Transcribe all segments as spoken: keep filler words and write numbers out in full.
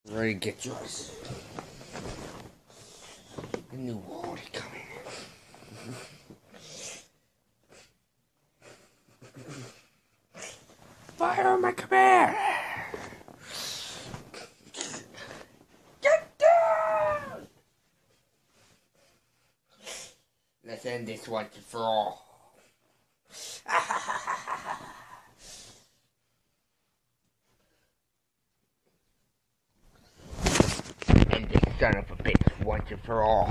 Ready to get yours. A new world coming. Fire on my command! Get down! Let's end this once and for all. End this son of a bitch once and for all.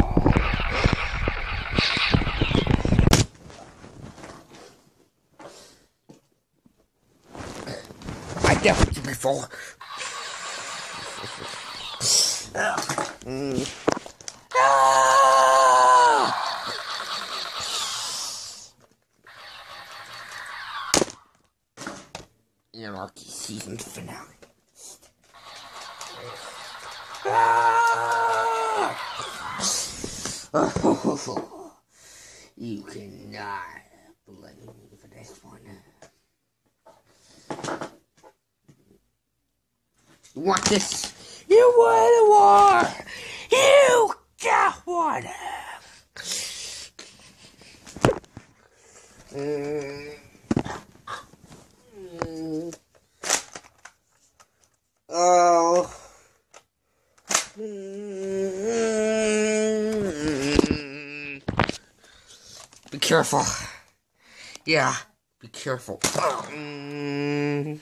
I dealt with you before. mm. ah! Anarchy season finale. Ah! Oh, you cannot blame me for this one. You want this? You want a war? You got one! Mm. Mm. Oh. Mm. Be careful. Yeah, be careful. Mm.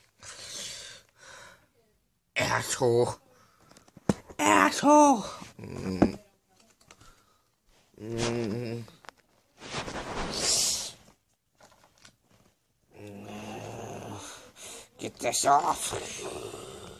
Asshole. Asshole. Mm. Mm. Get this off.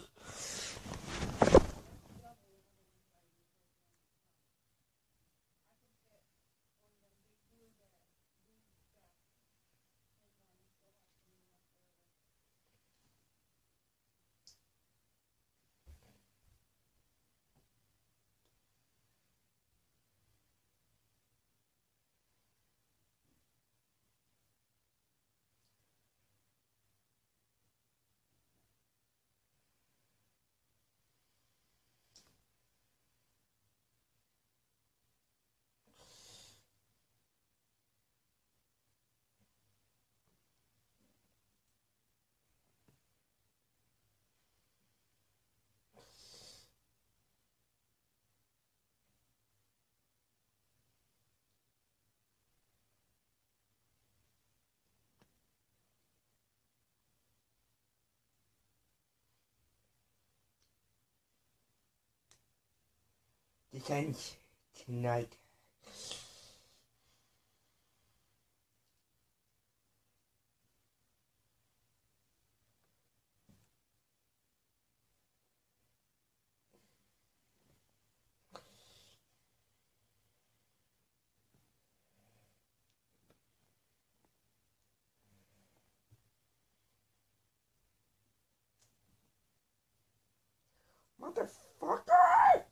This ends tonight. Motherfucker!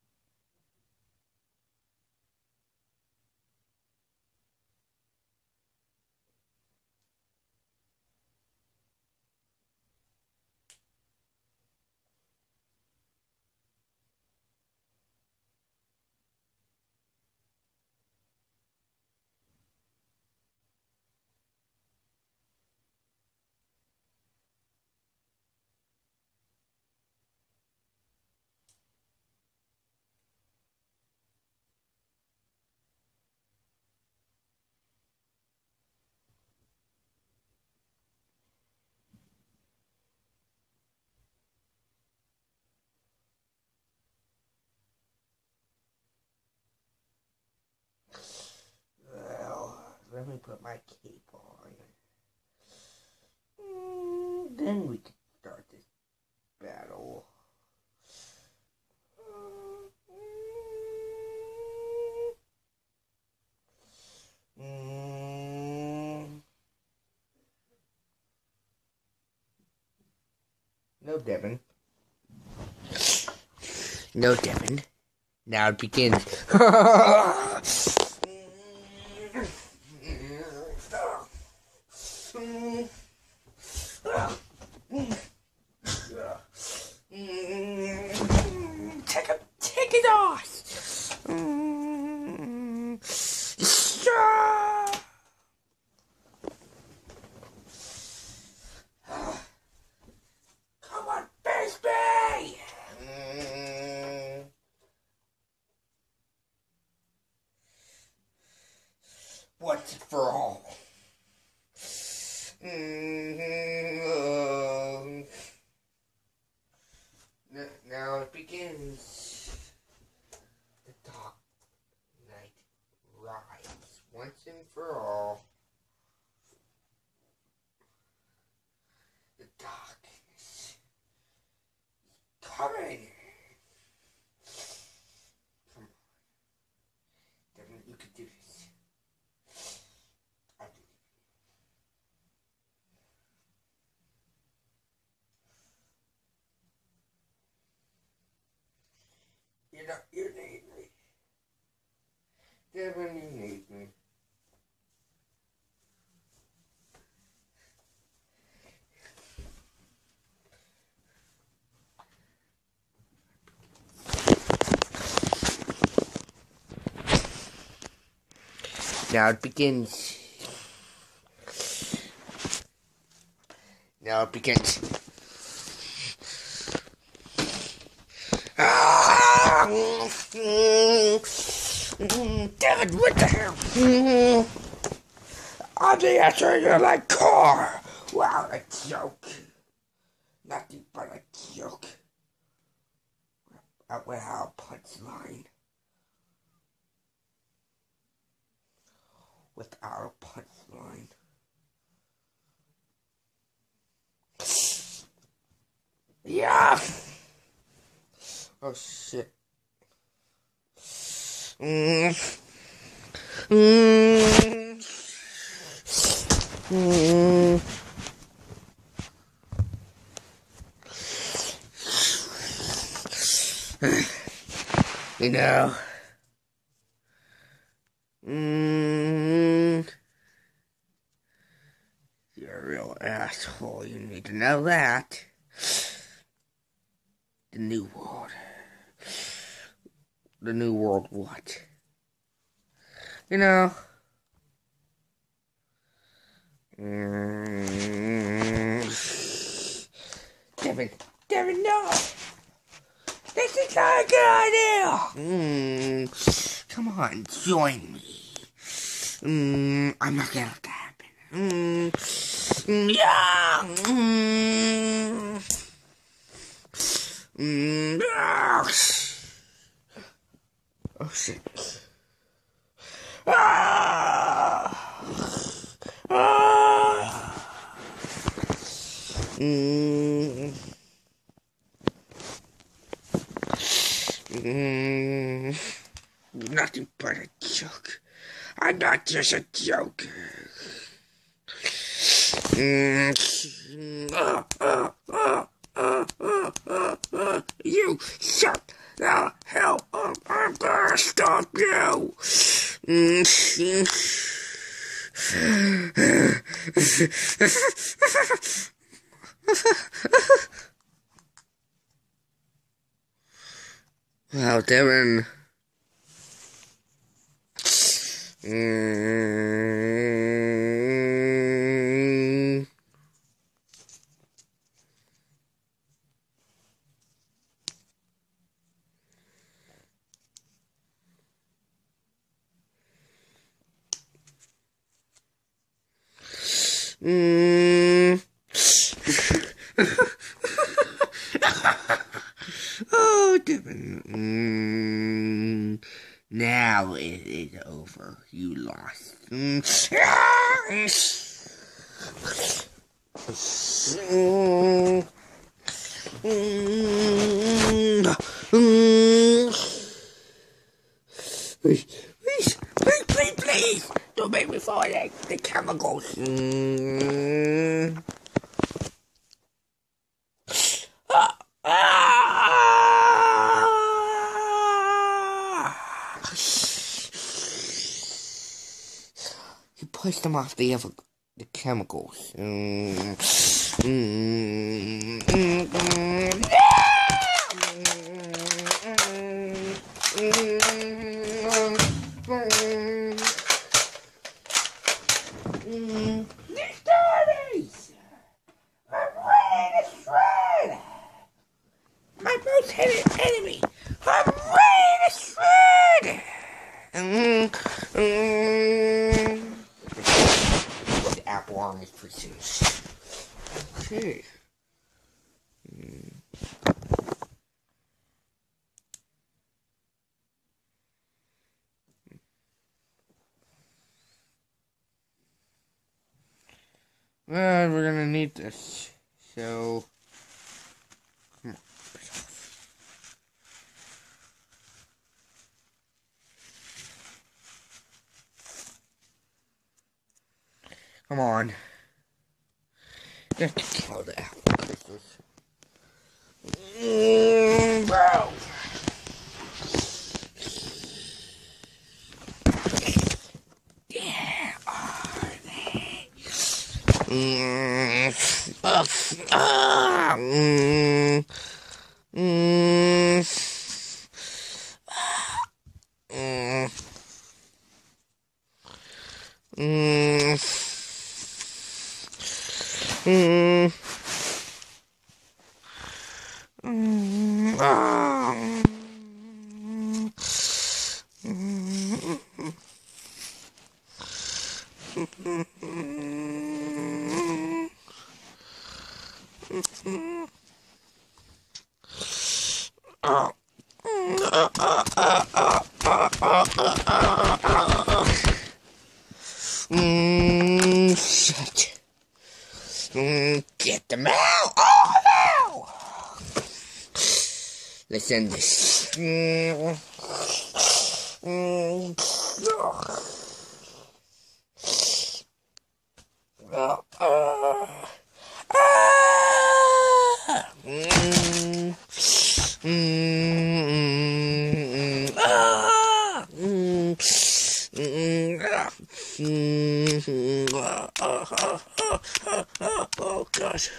Well, let me put my cape on. Mm, then we can start this battle. Mm. No, Devin. No, Devin. Now it begins. once and for all. Mm-hmm. Now it begins. The dark night rides once and for all. The darkness is coming. Come on. Devin, you can do this. I believe you. You know, you need me. Devin, you need me. Now it begins. Now it begins. Ah! David, what the hell? I'm the answer you like car. Wow, a joke. Nothing but a joke. Without a punchline. Without a punchline. Yeah! Oh shit. Mm. Mm. Mm. You know. Mm. You're a real asshole. You need to know that. The new world. The new world what? You know. Mm. Devin, Devin, no! This is not a good idea! Mm. Come on, join me. Mm. I'm not gonna let that happen. Mm. Yeah! Mm. Mm. Ah. Oh shit. Ah! Ah! Mm. Mm. Nothing but a joke. I'm not just a joke. Mm. Uh, uh, uh, uh, uh, uh, uh. You shut the hell up. I'm gonna stop you. Mm. Wow, Devin. Mm. Mm. Oh, Devin. Mm. Now it is over. You lost. Mm. Mm. Mm. Mm. Please, please, please, please, please. Don't make me fall like the chemicals. Mm. Ah. Ah. You pushed them off the other, the chemicals. Mm. Mm. Mm. Mm. Mm. These dirties! I'm ready to shred! My most hated enemy! I'm ready to shred! Mm. Mm. Well, we're gonna need this. So, come on. Come on. Just kill the apple crystals. Mm, bro. Yeah, are they? Mm, uh, uh, mm, mm, mm, mm, mm, mm, ah, mm, mm, oh. Mm, shit. Mm, get them out! Oh, no! Let's end this. Mm, mm, oh, uh, ah, mm, mm, ah, mm, mm, ah, mm, ah, ah, ah, ah, ah, oh gosh.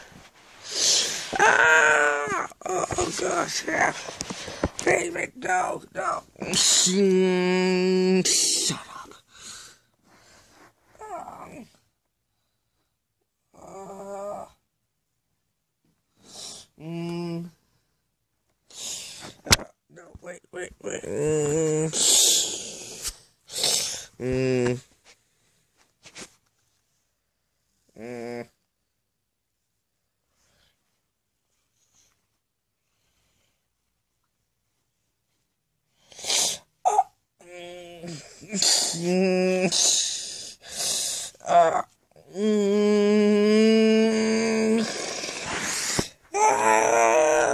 Ah, oh gosh, yeah. David, no, no. Mm, shut up. Um, uh, mm, uh, no, wait, wait, wait. Mm, mm, mm. Mm, uh, mm, ah,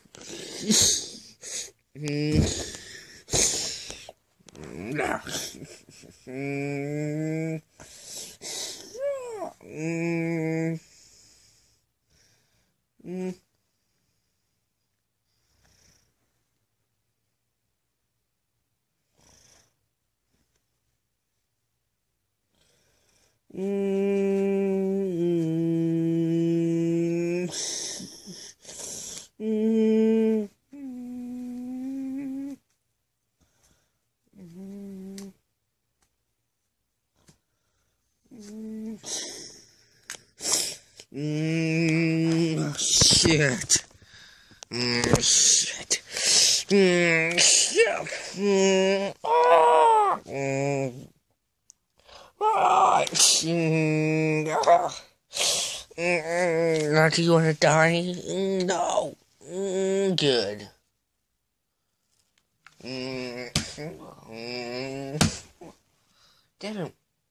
mm, nah, mm, mm, mm. Mm, mm, mm, mm, mm, mm, shit. Mm, shit. Mm, shit. Mm, ah, mm, ah, mm, ah. Mm, not do you want to die? Mm, no. Mm, good. Mm, mm, didn't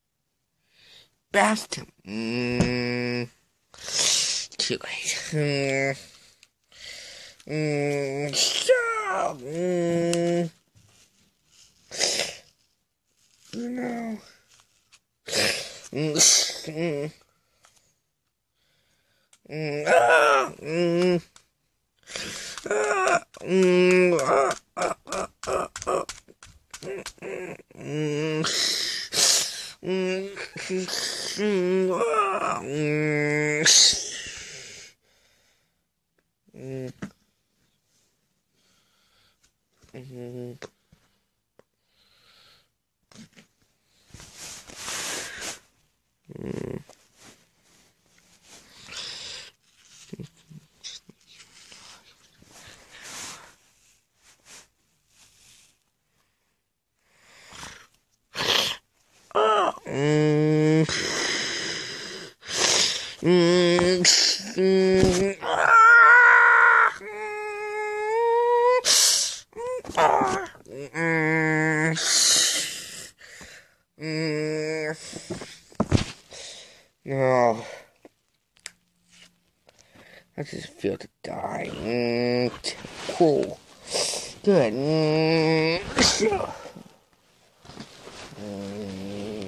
best him. Mm, too late. Mm, mm, stop. Mm, no. Mm, mm, mm, ah, mm, ah, mm, ah, ah, ah, ah, ah. Mm, mm, mm, mm, ah, mm, mm, mm. Mm. Oh. Mm. Mm. Mm. Ah. Ah. Mm. Mm. No. How does it feel to die? Mm, cool. Good. Mm, mm,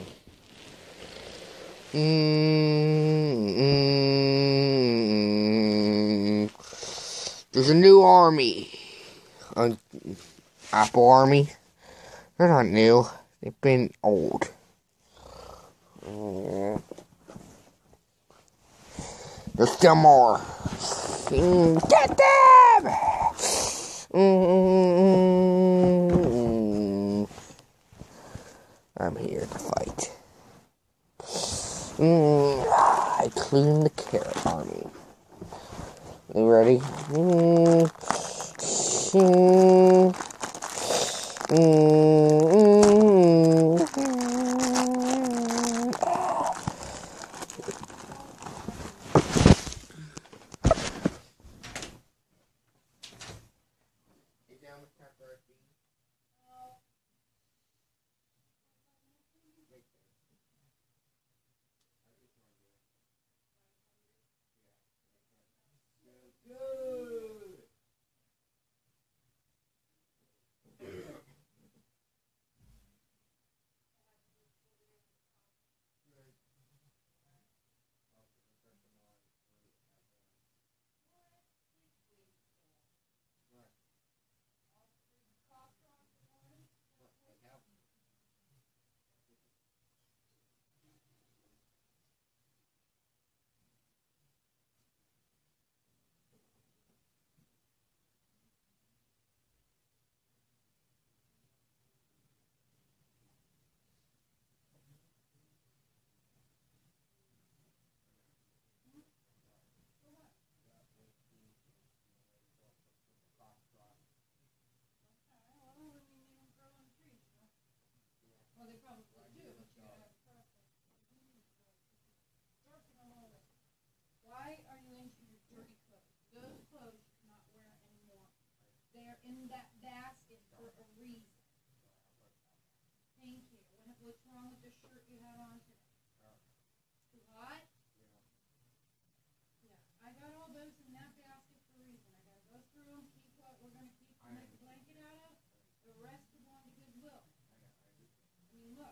mm, There's a new army. An Apple Army. They're not new. They've been old. Mm. There's still more. Mm, get them! Mm, I'm here to fight. Mm, I clean the carrot army. You ready? Mm, mm, mm, Why are you into your dirty clothes? Those clothes you cannot wear anymore. They're in that basket for a reason. Thank you. What's wrong with the shirt you had on today? Too hot? Yeah. I got all those in that basket for a reason. I gotta go through them, keep what we're gonna keep to make a blanket out of. The rest are going to Goodwill. I mean, look.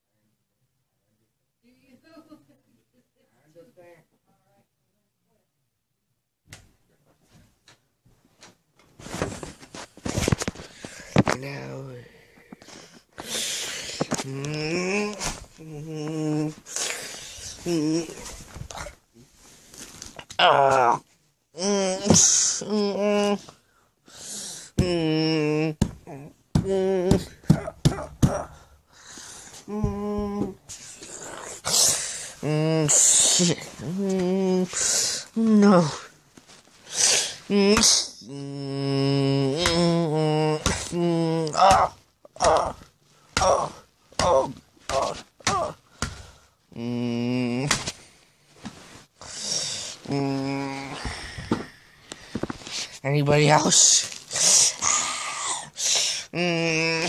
Do you? I understand. Now, mm, mm, mm, uh, mm, mm, mm, mm, mm, mm, shit. Mm, no. Mm, mm, mm, ah, ah, ah, oh, oh, oh. Mm, mm. Anybody else? Mm.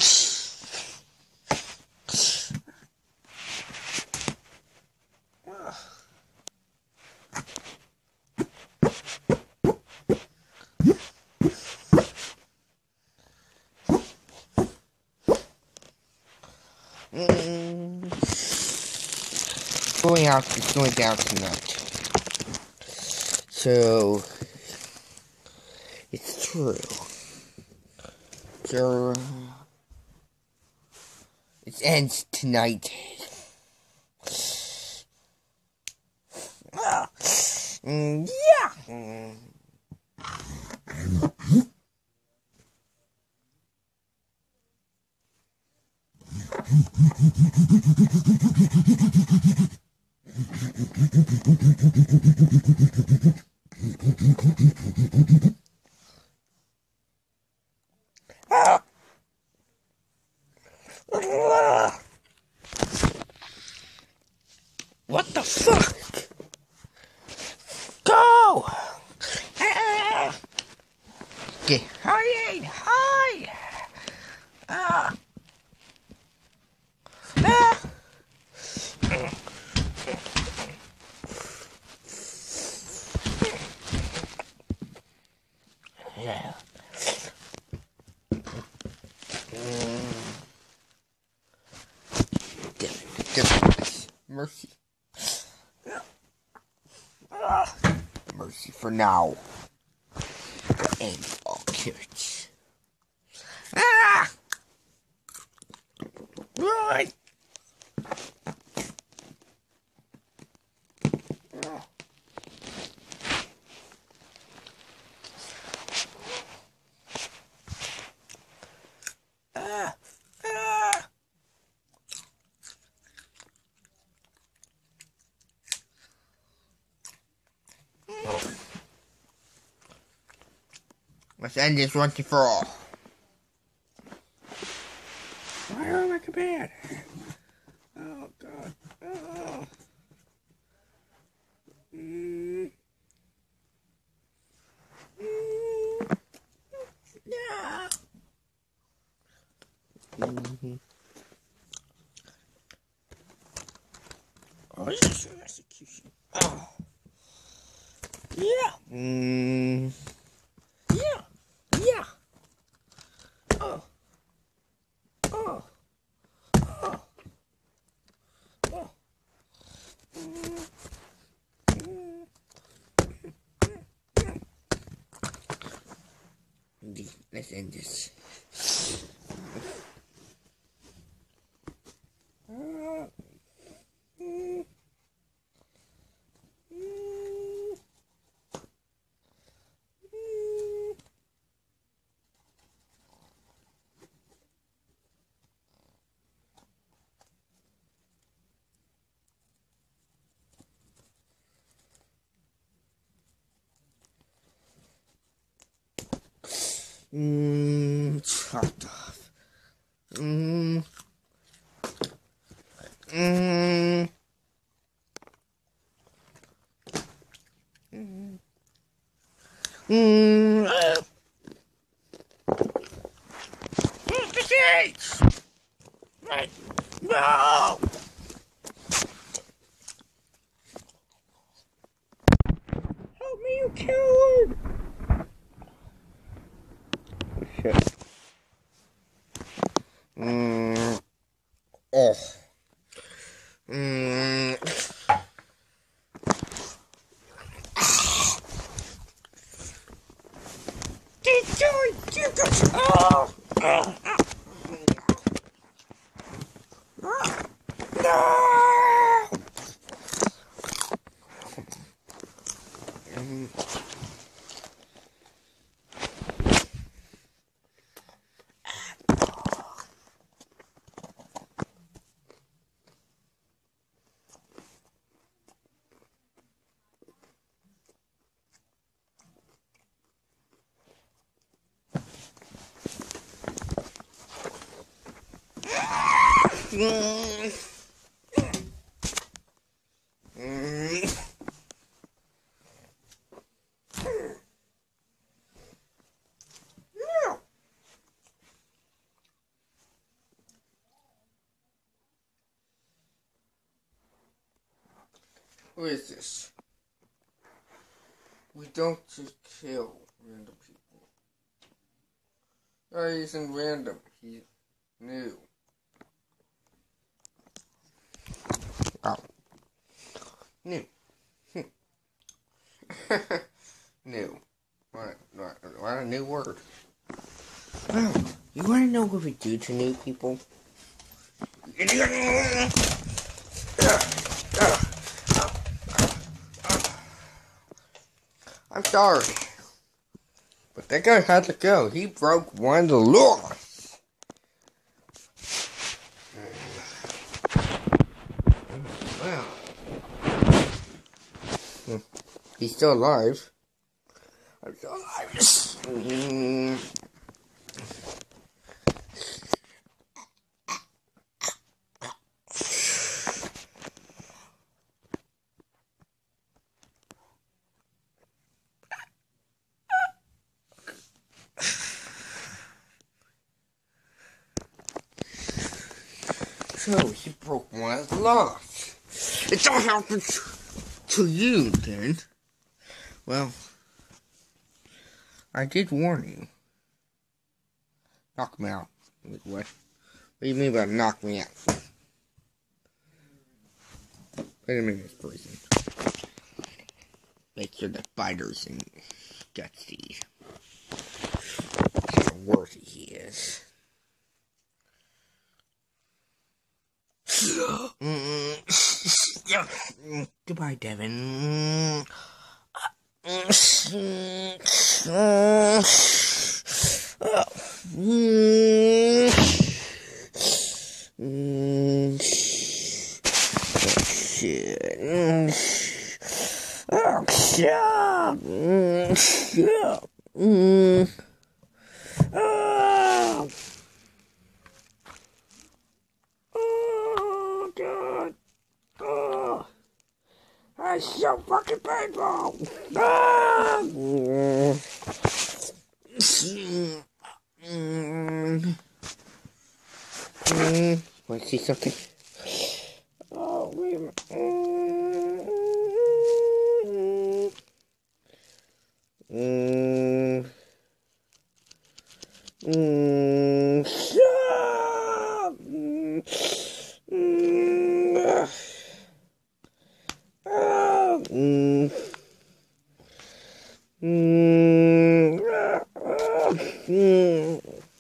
Mm. Going out, it's going down tonight. So, it's true. So, it ends tonight. Ah. Mm, yeah. Mm. Ah. What the fuck? Go! Ah. Okay, hide! Hide! Ah! Ah! Just mercy. Mercy for now. And all kids. Ah! Run! Ah! Ah! Let's end this once and for all. Why am I like a bad? Oh God. Oh. Mm. Mm. Yeah. Mm-hmm. Oh, this is your execution. Oh. Yeah. Mm. Yeah. Yeah. Oh. Oh. Oh. Oh. Mm. Mm. Let's end this. Uh, mm, mm, mm. Mm, chopped off. Mm, mm, mm, mm, uh, the right, no! Help me, you coward! Shit. Mm, oh. Mm. Oh! Oh! No! Mm. Mm. No. Who is this? We don't just kill random people. Oh, he isn't random. He's new. Oh. New. New. What, what, what a new word. Well, you want to know what we do to new people? I'm sorry, but that guy had to go. He broke one of the laws. Well, he's still alive. I'm still alive. Mm. So he broke one of the laws. It's all happened to you, then. Well, I did warn you. Knock me out. Wait, what? What do you mean by knock me out? Put him in his prison. Make sure the spiders and gutsy. See how worthy he is. Mm. Goodbye, Devin. Mm. Shit. Oh, shit. Mm. Shit. Mm. Oh. Oh, God. Oh. That's so fucking painful. Ah. Mm. Mm. Mm. Want to see something? Oh, wait a minute. Mm. Mm. Stop. Mm. Mm. Ah. Mm. Mm. Ah. Mm.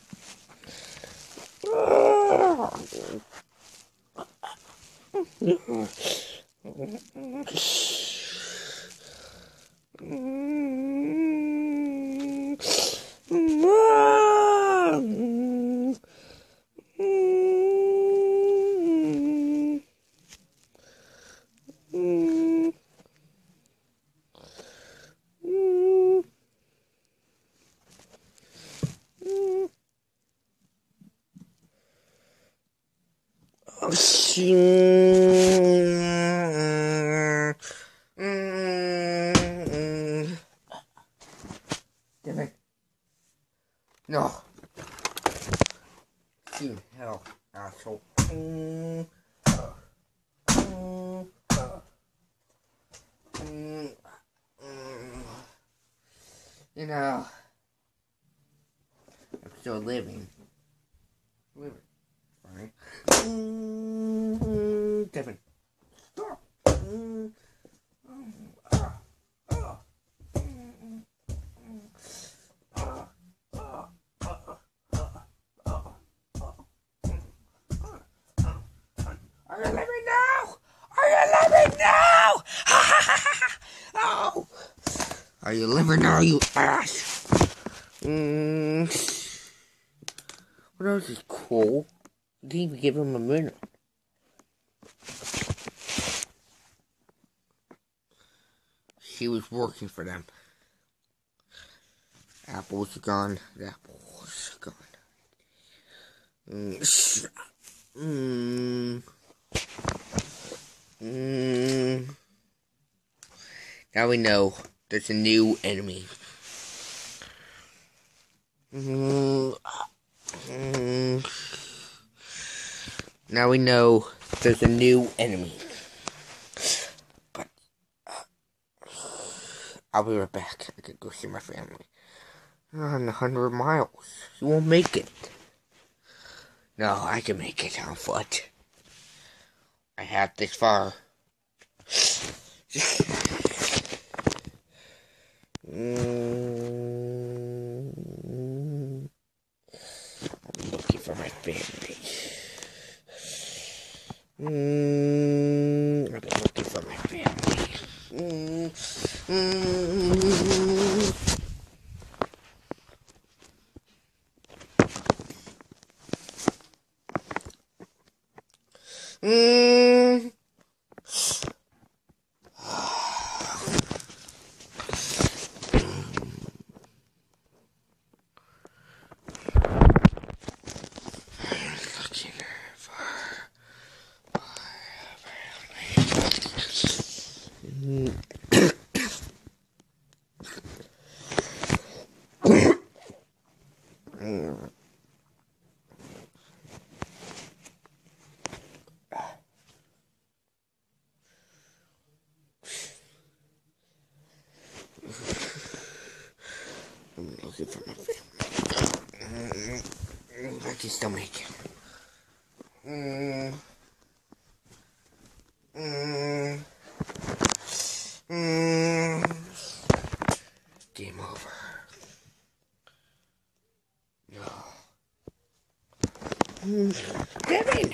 Damn it. No. You hell, asshole. Mm. Mm. Mm. Mm. You know, I'm still living. Living. Fine. Mm. Devin. Stop. Mm. Ah. Ah. Mm. Ah. Ah. Are you living now? Are you living now? Oh! Are you living now, you ass? Mm. What else is cool? Didn't even give him a minute. He was working for them. Apples are gone. The apples are gone. Mm. Mm. Mm. Now we know there's a new enemy. Mm. Mm. Now we know there's a new enemy. But uh, I'll be right back. I can go see my family. On a hundred miles. You won't make it. No, I can make it on foot. I have this far. Mm. I'm looking for my family. Mm. I've been looking for my family. Mm. Mm. Mm. Looking for mm. Mm. I'm looking for my family. Mm. I can still make it. Mm. Mm. Mm. Game over. No. Mm. Devin!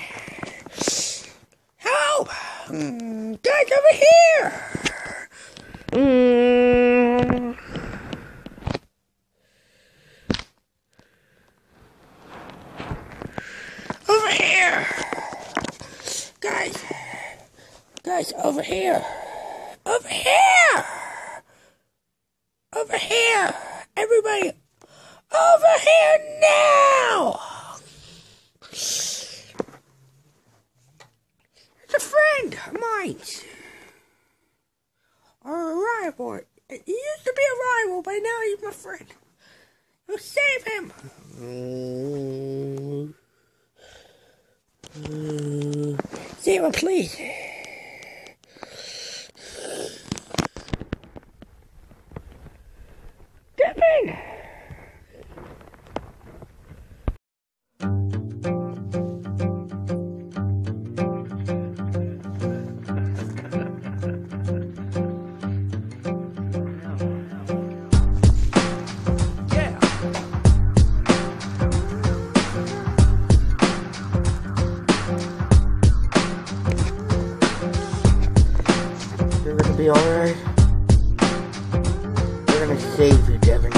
Help! Mm. Guys, over here! Mm. Over here! Guys! Guys, over here! Over here! Over here! Everybody! Over here now! It's a friend of mine. Or a rival. He used to be a rival, but now he's my friend. I'll save him! Mm. Mm. Save him, please. Devin! You're gonna be alright. We're gonna save you, Devin.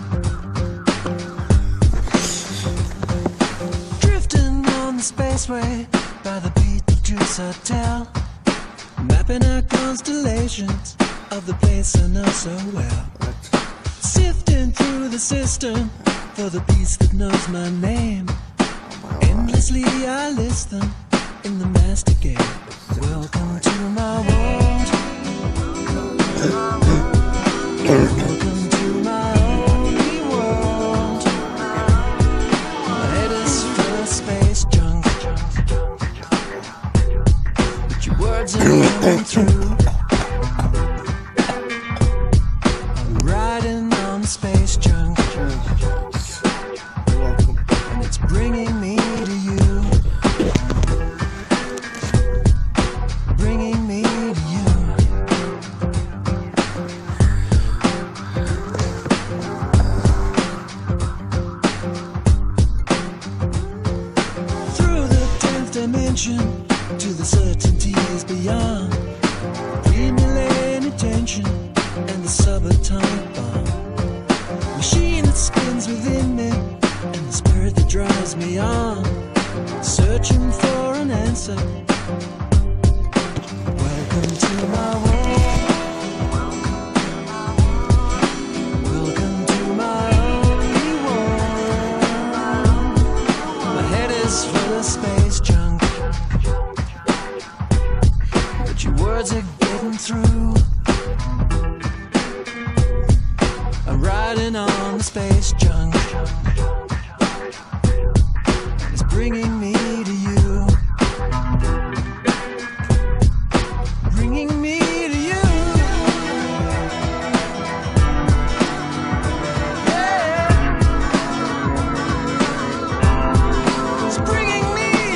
Drifting on the spaceway by the Beetlejuice Hotel, mapping out constellations of the place I know so well. Sifting through the system for the beast that knows my name. Endlessly I list them in the master game. Welcome to my world. Welcome to my only world. My head is full of space junk, but your words are coming through. I'm riding on the space junk, and it's bringing me to you. Bringing me to you. Through the tenth dimension to the certainties beyond, accumulating attention and the subatomic bomb. Machine that spins within me and the spirit that drives me on, searching for an answer. Welcome to my world. Welcome to my only world. My head is full of space junk, but your words are getting through. I'm riding on the space junk, and it's bringing me to you. Bringing me to you. Yeah. It's bringing me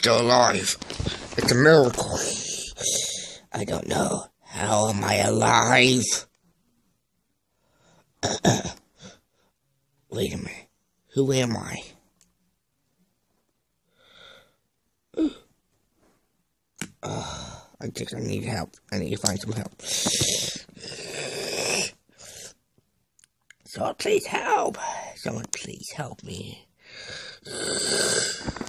still alive. It's a miracle. I don't know. How am I alive? Wait a minute. Who am I? Uh, I think I need help. I need to find some help. Someone please help. Someone please help me.